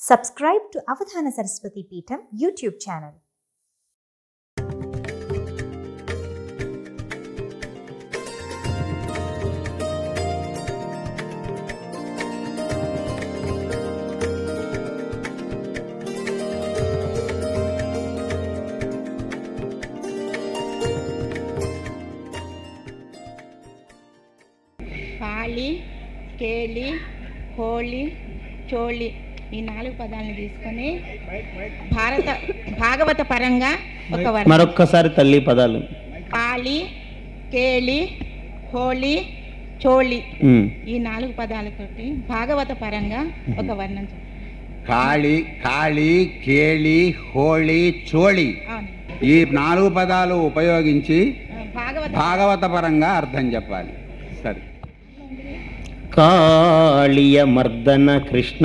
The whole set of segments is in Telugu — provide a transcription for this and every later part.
Subscribe to Avadhana Saraswati Peetham YouTube channel. కాళి కేళి హోళి చోళి ఈ 4 పదాలను తీసుకొని భాగవత పరంగా ఒక వర్ణం. మరొక్కసారి తల్లి పదాలు. కాళి కేళి హోళి చోళి ఈ 4 పదాలతోటి భాగవత పరంగా ఒక వర్ణం. కాళి కాళి కేళి హోళి చోళి ఈ 4 పదాలు ఉపయోగించి భాగవత పరంగా అర్థం చెప్పాలి. సరే. కాళియ మర్దన కృష్ణ,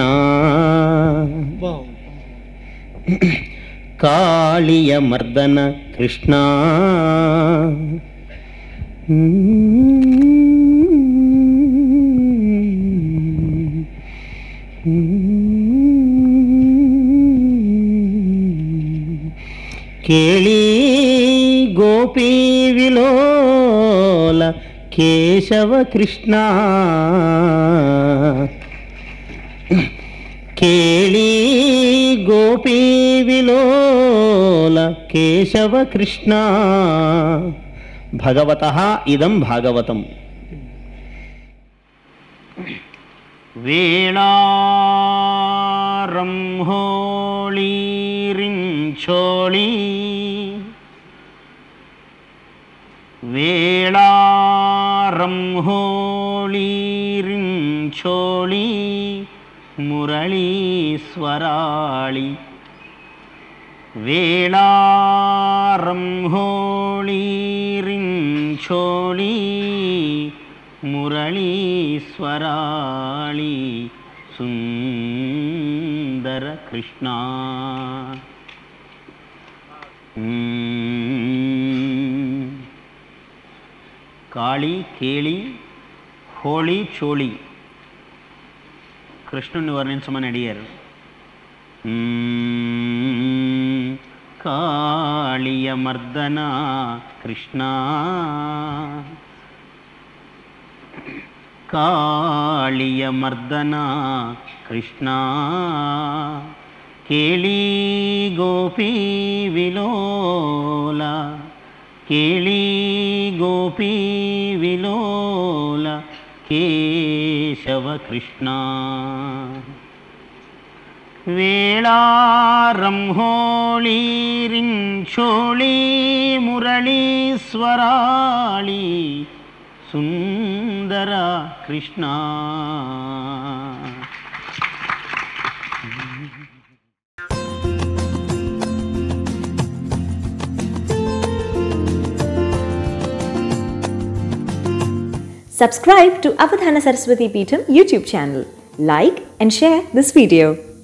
కాళియ మర్దన కృష్ణ, కేళి గోపీ విలోల కేశవ కృష్ణ, కేళి గోపీ విలోల కేశవ కృష్ణ. భగవతః ఇదం భాగవతం. వేళారంహోళీరించోళీ వేళారంహోళీరించోళీ మురళీస్వరాళి, వేళారంహోళీరించోళీ మురళీస్వరాళి సుందర కృష్ణ. కాళి కేళి హోళి చోళి కృష్ణుని వర్ణించమని అడిగారు. కాళియ మర్దన కృష్ణ, కాళియ మర్దన కృష్ణ, కేళి గోపీ విలోల, కేళి గోపీ విలోల కేశవ కృష్ణ. వేళారంహోళీరించోళీ మురళీస్వరాళి సుందర Krishna. Subscribe to Avadhana Saraswati Peetham YouTube channel. Like and share this video.